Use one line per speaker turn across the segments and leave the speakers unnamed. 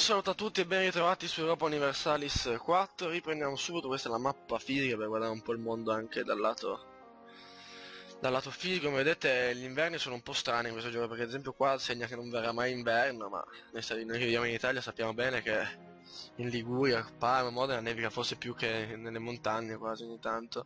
saluto a tutti e ben ritrovati su Europa Universalis 4. Riprendiamo subito, questa è la mappa fisica per guardare un po' il mondo anche dal lato fisico. Come vedete gli inverni sono un po' strani in questo gioco, perché ad esempio qua segna che non verrà mai inverno, ma noi che viviamo in Italia sappiamo bene che in Liguria, Parma, Modena nevica forse più che nelle montagne quasi ogni tanto.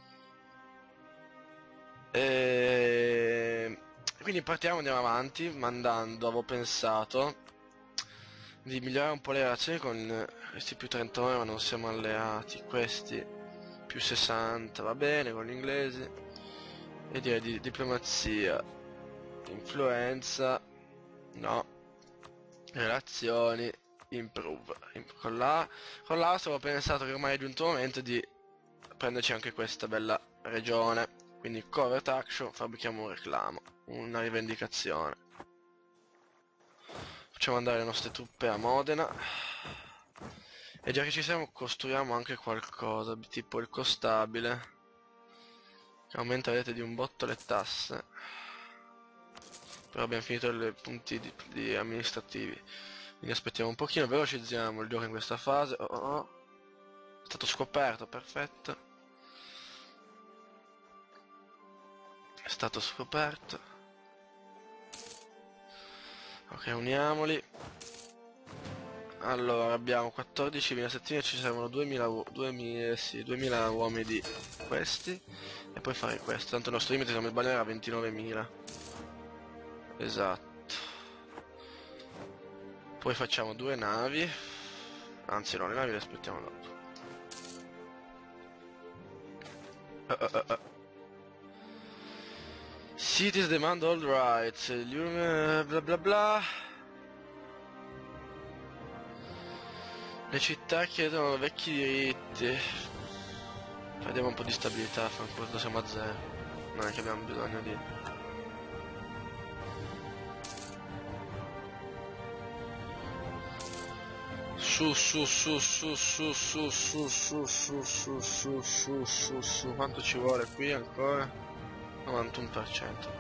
Quindi partiamo, andiamo avanti, mandando, avevo pensato di migliorare un po' le relazioni con questi più 39, ma non siamo alleati, questi più 60, va bene, con gli inglesi, e direi di diplomazia, influenza, no, relazioni, improve. Con l'Austria avevo pensato che ormai è giunto il momento di prenderci anche questa bella regione, quindi covert action, fabbrichiamo un reclamo, una rivendicazione. Facciamo andare le nostre truppe a Modena. E già che ci siamo costruiamo anche qualcosa, tipo il costabile, che aumenta, vedete, di un botto le tasse. Però abbiamo finito i punti di amministrativi. Quindi aspettiamo un pochino, velocizziamo il gioco in questa fase. È stato scoperto, perfetto. È stato scoperto. Ok, uniamoli. Allora, abbiamo 14.000 settimane, ci servono 2.000 uomini di questi. E poi fare questo, tanto il nostro limite, se non mi sbaglio, era 29.000. Esatto. Poi facciamo 2 navi. Anzi no, le navi le aspettiamo dopo. Cities demand all rights. Bla bla bla. Le città chiedono vecchi diritti. Vediamo un po' di stabilità, fanculo, siamo a 0. Non è che abbiamo bisogno di... Su, quanto ci vuole qui ancora? 91%.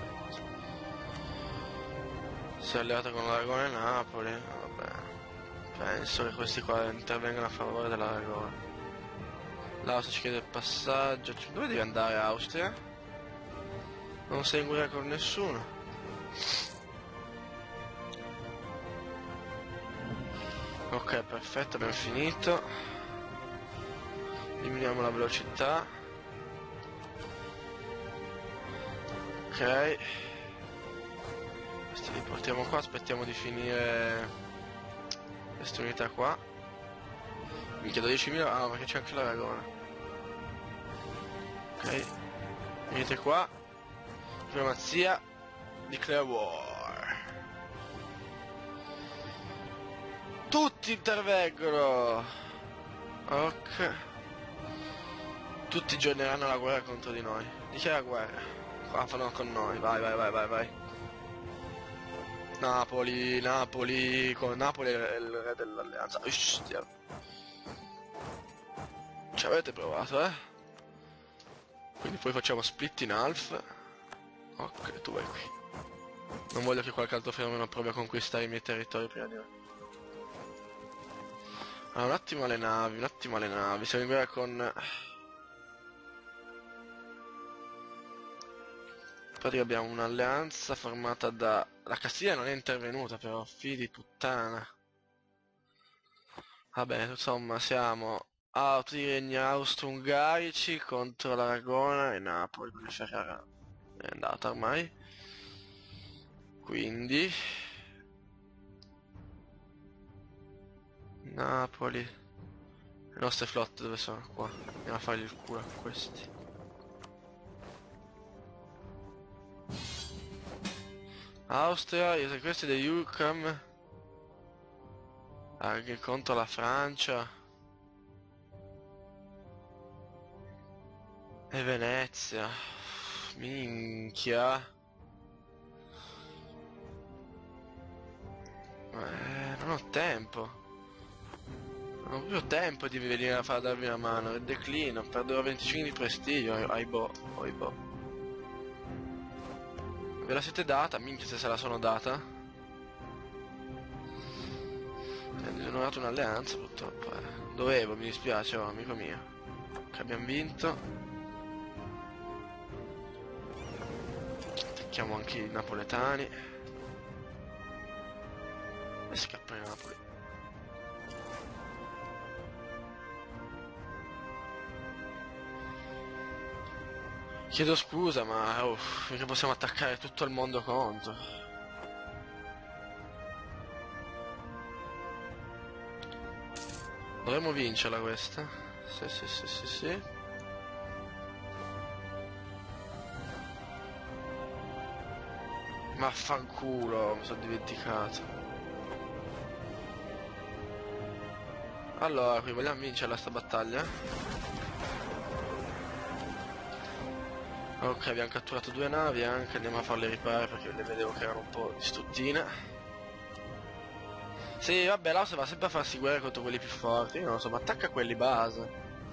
Si è alleato con l'Aragona e Napoli, vabbè. Penso che questi qua intervengano a favore dell'Aragona. L'Austria ci chiede il passaggio. Dove devi andare, Austria? Non sei in guerra con nessuno. Ok, perfetto, abbiamo finito. Diminuiamo la velocità. Ok. Questi li portiamo qua, aspettiamo di finire queste unità qua. Mi chiedo 10.000, ah, perché c'è anche l'Aragona. Ok. Venite qua. Diplomazia. Declare war. Tutti intervengono. Ok. Tutti giocheranno la guerra contro di noi. Dichiara guerra. Qua fanno con noi. Vai. Napoli. Con Napoli è il re dell'alleanza. Ustia. Ci avete provato, eh? Quindi poi facciamo split in half. Ok, tu vai qui. Non voglio che qualche altro fenomeno provi a conquistare i miei territori prima di me. Allora, un attimo alle navi, siamo in guerra con... Poi abbiamo un'alleanza formata da... La Castiglia non è intervenuta però, figli di puttana. Vabbè, insomma, siamo a tutti i regni austro-ungarici contro l'Aragona e Napoli, quindi Ferrara è andata ormai. Quindi... Napoli... Le nostre flotte dove sono? Qua. Andiamo a fargli il culo a questi. Austria, questi degli UCAM. Anche contro la Francia. E Venezia. Minchia. Non ho tempo. Non ho più tempo di venire a far darvi una mano. Il declino, perderò 25 di prestigio. Aibo. Ve la siete data? Minchia se la sono data. Ho disonerato un'alleanza purtroppo. Dovevo, mi dispiace, oh, amico mio. Che abbiamo vinto. Attacchiamo anche i napoletani. E scappano i Napoli. Chiedo scusa, ma mica possiamo attaccare tutto il mondo contro. Dovremmo vincerla questa. Sì, sì, sì, sì, sì. Vaffanculo, mi sono dimenticato. Allora, qui vogliamo vincerla sta battaglia? Ok, abbiamo catturato 2 navi anche, andiamo a farle riparare perché le vedevo che erano un po' distruttine. Sì, vabbè, l'Austria va sempre a farsi guerra contro quelli più forti, io non lo so, ma attacca quelli base.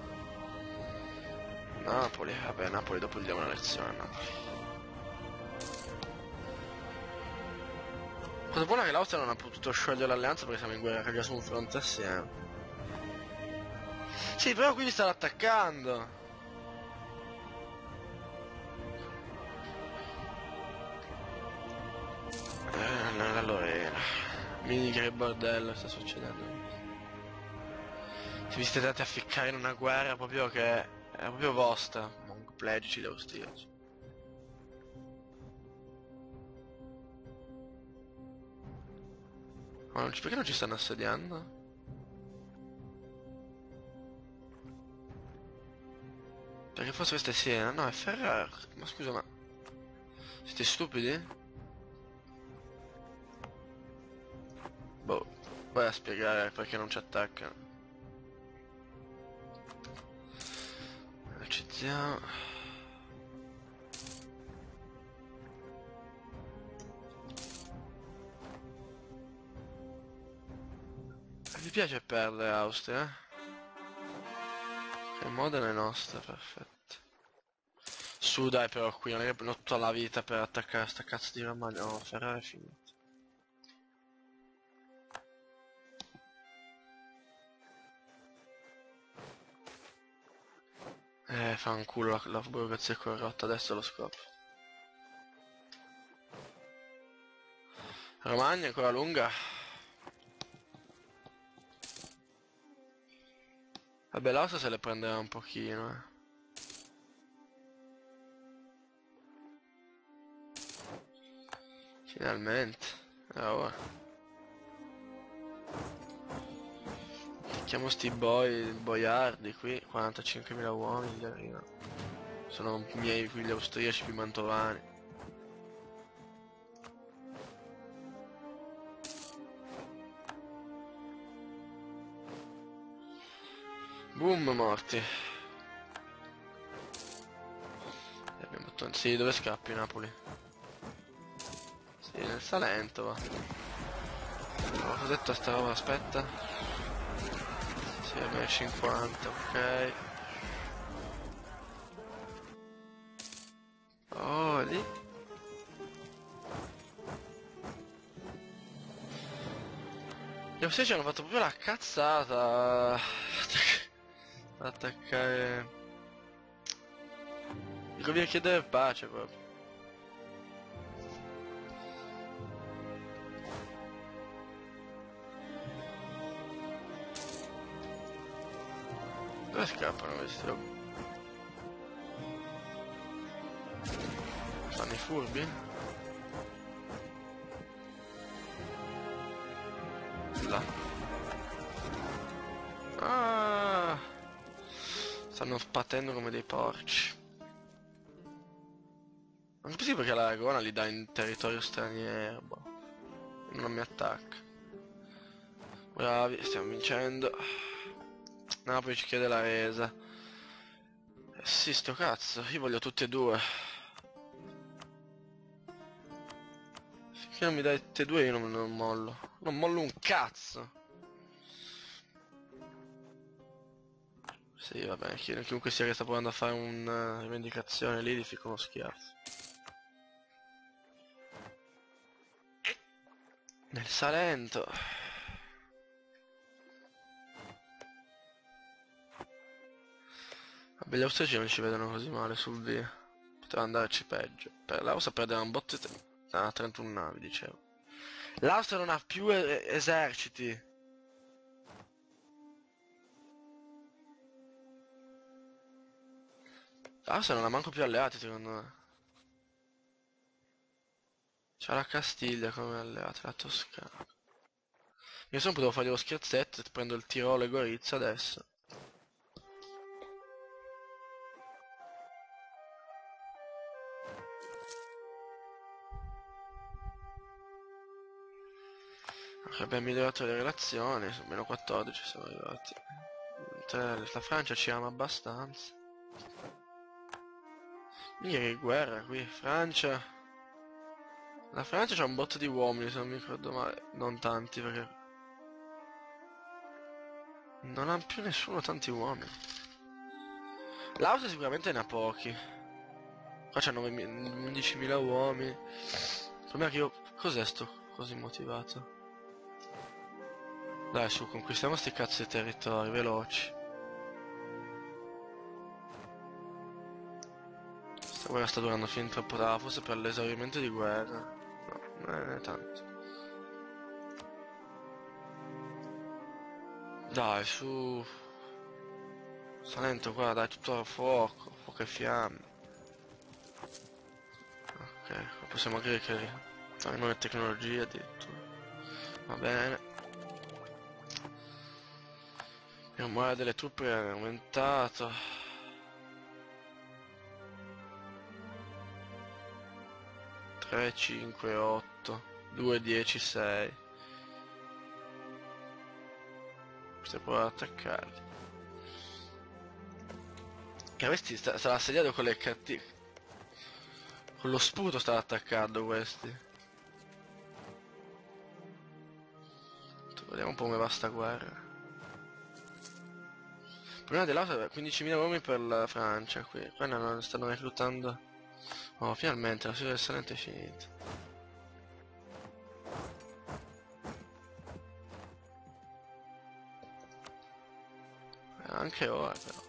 Napoli, vabbè, Napoli dopo gli diamo una lezione a Napoli. Cosa buona che l'Austria non ha potuto sciogliere l'alleanza perché siamo in guerra già su un fronte assieme. Sì, però qui mi stanno attaccando. La Lorena. Mica che bordello sta succedendo. Se vi siete dati a ficcare in una guerra proprio che è proprio vostra, mongoplegici gli austriaci. Ma perché non ci stanno assediando? Perché forse questa è Siena? No, è Ferrara. Ma scusa, ma siete stupidi? Boh, vai a spiegare perché non ci attaccano. Accettiamo. Vi piace perdere Austria? Che Modena è nostra, perfetto. Su dai però qui, non è che ho tutta la vita per attaccare sta cazzo di Romagna. No, Ferrara è finito. Fa un culo la burocrazia è corrotta, adesso lo scopro. Romagna è ancora lunga. Vabbè, l'Austria se le prenderà un pochino, Finalmente. Ora. Chiamo sti boiardi qui, 45.000 uomini gli arrivano. Sono miei figli austriaci più mantovani. Boom, morti. Sì, dove scappi Napoli? Sì, nel Salento va. Oh, cos'è tutta sta roba? Aspetta. Sì, vabbè, 50, ok. Oh, lì. Gli austriaci hanno fatto proprio la cazzata. Attaccare. Dico via chiedere pace proprio. Dove scappano questi? Stanno i furbi? Là. Ah! Stanno sbattendo come dei porci. Non capisco perché l'Aragona li dà in territorio straniero, boh. Non mi attacca. Bravi, stiamo vincendo. Napoli ci chiede la resa. Sì, sto cazzo, io voglio tutti e due. Finché non mi dai tutti e due io non mollo. Non mollo un cazzo. Sì, vabbè, chiunque sia che sta provando a fare una rivendicazione lì, gli fico uno schiaffo. Nel Salento. Vabbè, gli austriaci non ci vedono così male sul via. Poteva andarci peggio. Per l'Austria perdeva un botto di... Ah, 31 navi, dicevo. L'Austria non ha più eserciti. L'Austria non ha manco più alleati, secondo me. C'ha la Castiglia come alleata, la Toscana. Io se no potevo fare lo scherzetto e prendo il Tirolo e Gorizia adesso. Abbiamo migliorato le relazioni, su meno 14 siamo arrivati. La Francia ci ama abbastanza. Mica che guerra qui, Francia. La Francia c'ha un botto di uomini, se non mi ricordo male. Non tanti, perché... Non ha più nessuno tanti uomini. L'Austria sicuramente ne ha pochi. Qua c'hanno 11.000 uomini. Il problema è che io... Cos'è sto così motivato? Dai su, conquistiamo sti cazzo di territori, veloci. Questa guerra sta durando fin troppo da, forse per l'esaurimento di guerra. No, non è tanto. Dai, su. Salento qua, dai, tutto a fuoco, fuoco e fiamme. Ok, possiamo anche fare nuove tecnologie addirittura. Va bene. Il morale delle truppe è aumentato. Tre, 5, 8, 2, 10, 6. Queste può attaccarli. E questi stava assediato con le cattive. Con lo sputo stava attaccando questi. Vediamo un po' come va sta guerra. Prima dell'altro 15.000 uomini per la Francia qui. Qua non stanno reclutando. Oh, finalmente la serie del Salento è finita. Anche ora però.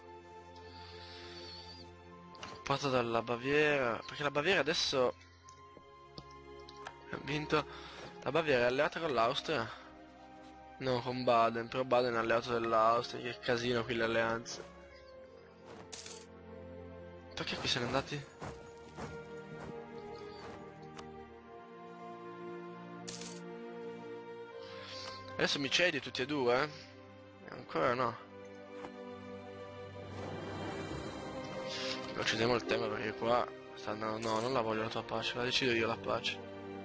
Occupata dalla Baviera. Perché la Baviera adesso ha vinto. La Baviera è alleata con l'Austria. No, con Baden, però Baden è alleato dell'Austria, che casino qui le alleanze. Perché qui siamo andati? Adesso mi cedi tutti e due? Ancora no. Però uccidiamo il tema perché qua sta andando... No, non la voglio la tua pace, la decido io la pace.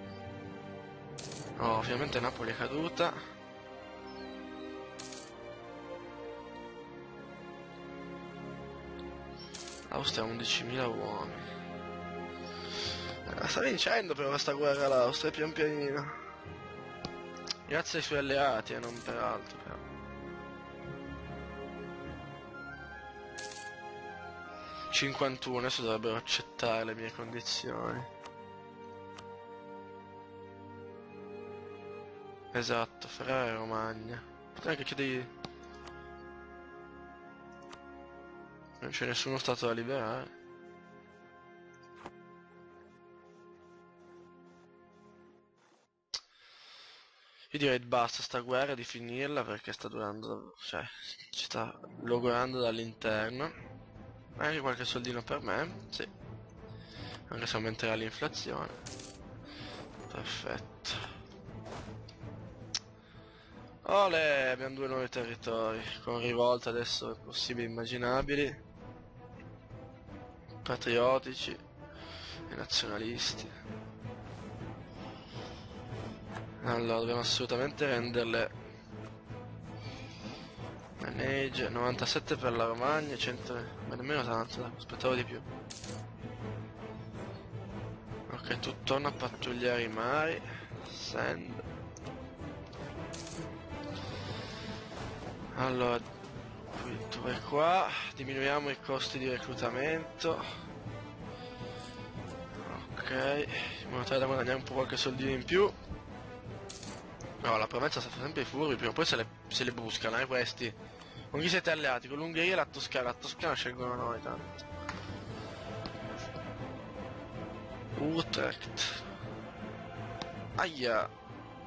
Oh, ovviamente Napoli è caduta. L'Austria ha 11.000 uomini. Sta vincendo però questa guerra l'Austria pian pianino. Grazie ai suoi alleati e non per altro però. ...51, adesso dovrebbero accettare le mie condizioni. Esatto, Ferrara e Romagna. Potrei anche chiedergli... Non c'è nessuno stato da liberare. Io direi basta sta guerra, di finirla perché sta durando, cioè, ci sta logorando dall'interno. Anche qualche soldino per me, sì. Anche se aumenterà l'inflazione. Perfetto. Olè, abbiamo due nuovi territori, con rivolte adesso possibili e immaginabili. Patriottici e nazionalisti. Allora, dobbiamo assolutamente renderle... Manage, 97 per la Romagna, 100... ma nemmeno tanto, dai, aspettavo di più. Ok, tu torna a pattugliare i mari. Send. Allora, qui, tu vai qua, diminuiamo i costi di reclutamento. Ok, in modo tale da guadagnare un po' qualche soldino in più. No, la promessa sta sempre i furbi, prima o poi se le buscano, questi. Con chi siete alleati? Con l'Ungheria e la Toscana. La Toscana scelgono noi tanto. Utrecht. Aia.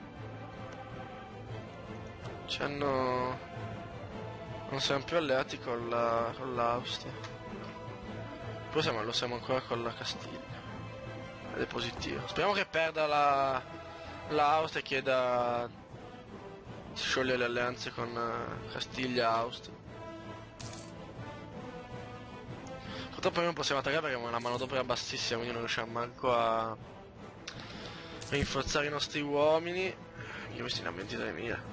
C'hanno... Non siamo più alleati con l'Austria. Però lo siamo ancora con la Castiglia. Ed è positivo. Speriamo che perda l'Austria e chieda di sciogliere le alleanze con Castiglia e Austria. Purtroppo noi non possiamo attaccare perché abbiamo una manodopera bassissima, quindi non riusciamo manco a rinforzare i nostri uomini. Io questi ne hanno 23.000.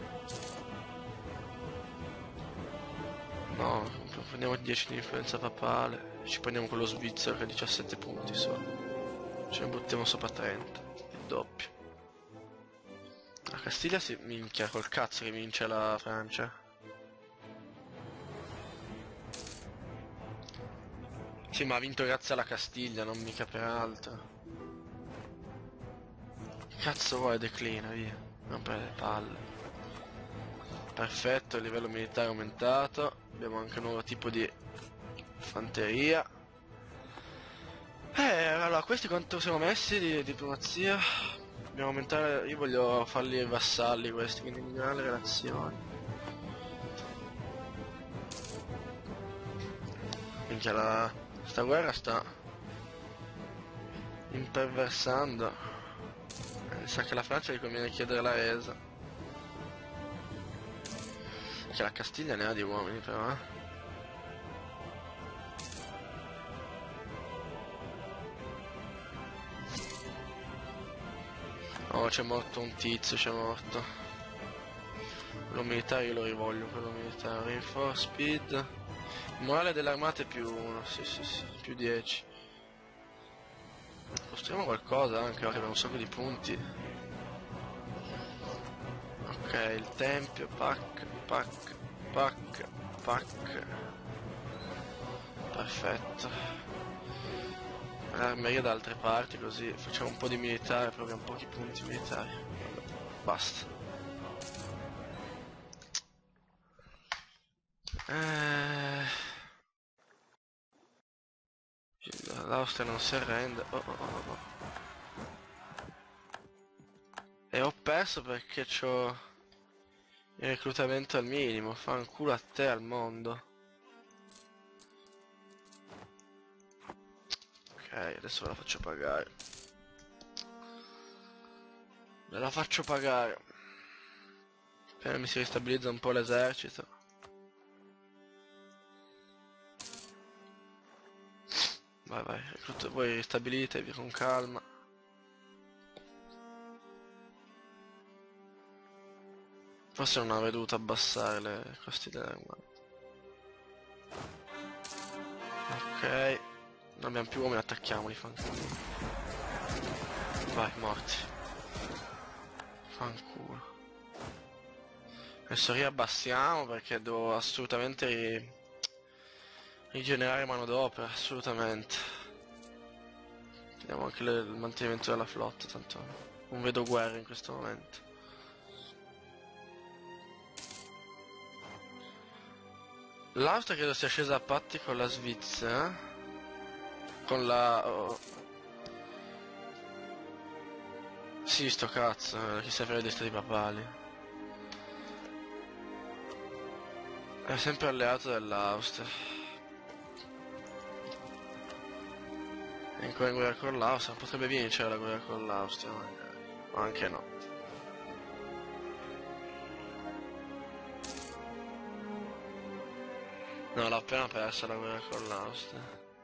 No, prendiamo 10 di influenza papale. Ci prendiamo quello svizzero che ha 17 punti solo. Ce ne buttiamo sopra 30. Il doppio. La Castiglia si minchia col cazzo che vince la Francia. Sì, ma ha vinto grazie alla Castiglia, non mica per altro. Che cazzo vuoi, declina, via. Non per le palle. Perfetto, il livello militare aumentato. Abbiamo anche un nuovo tipo di fanteria. Allora, questi quanto siamo messi di diplomazia? Dobbiamo aumentare, io voglio farli vassalli questi, quindi migliorare le relazioni. Minchia, sta guerra sta imperversando. Mi sa che la Francia gli conviene chiedere la resa. Che la Castiglia ne ha di uomini però, Oh, c'è morto un tizio, c'è morto. Quello militare io lo rivoglio, quello militare. Reinforce speed. Il morale delle armate è più 1, sì, più 10. Costruiamo qualcosa anche, perché abbiamo un sacco di punti. Ok, il tempio, pack. Perfetto. L'armeria da altre parti, così facciamo un po' di militare, però abbiamo pochi punti militari. Vabbè, basta. L'Austria non si arrende. Oh. E ho perso perché c'ho il reclutamento al minimo. Fanculo a te al mondo. Ok, adesso ve la faccio pagare. Ve la faccio pagare. Appena mi si ristabilizza un po' l'esercito. Vai, voi ristabilitevi con calma. Forse non avrei dovuto abbassare le costi delle armate. Ok. Non abbiamo più uomini, attacchiamoli, fanculo. Vai, morti. Fanculo. Adesso riabbassiamo perché devo assolutamente rigenerare manodopera, assolutamente. Vediamo anche il mantenimento della flotta, tanto non vedo guerra in questo momento. L'Austria credo sia scesa a patti con la Svizzera. Con la... Oh. Sì, sto cazzo, chi se frega dei stati papali. È sempre alleato dell'Austria. È ancora in guerra con l'Austria, potrebbe vincere la guerra con l'Austria magari. O anche no. No, l'ha appena persa la guerra con l'Austria.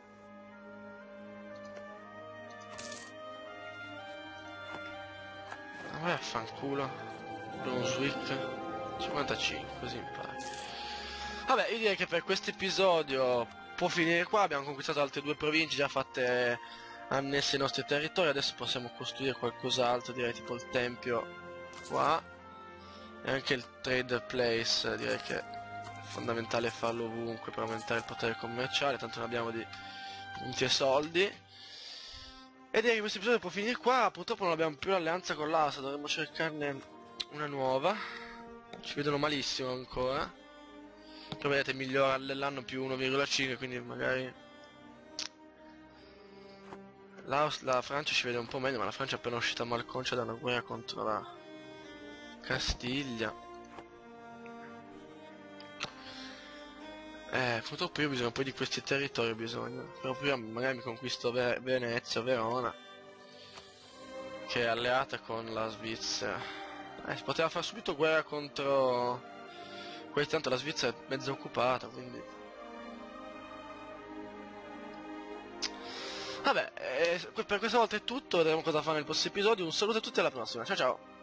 Ma vai a fanculo. Brunswick 55, così impari. Vabbè, io direi che per questo episodio può finire qua. Abbiamo conquistato altre 2 province già fatte annesse ai nostri territori. Adesso possiamo costruire qualcos'altro, direi tipo il tempio qua. E anche il trade place, direi che è fondamentale farlo ovunque per aumentare il potere commerciale, tanto ne abbiamo di punti e soldi. E direi che questo episodio può finire qua. Purtroppo non abbiamo più l'alleanza con l'Asa, dovremmo cercarne una nuova. Ci vedono malissimo ancora. Come vedete migliora nell'anno più 1,5, quindi magari la Francia ci vede un po' meglio, ma la Francia è appena uscita malconcia da una guerra contro la Castiglia. Purtroppo io ho bisogno poi di questi territori, ho bisogno. Però prima magari mi conquisto Venezia, Verona, che è alleata con la Svizzera. Si poteva fare subito guerra contro... Poi tanto la Svizzera è mezza occupata, quindi... Vabbè, per questa volta è tutto, vedremo cosa fare nel prossimo episodio. Un saluto a tutti e alla prossima, ciao ciao!